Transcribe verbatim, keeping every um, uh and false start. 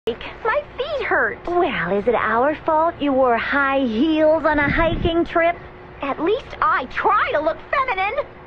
My feet hurt. Well, is it our fault you wore high heels on a hiking trip? At least I try to look feminine.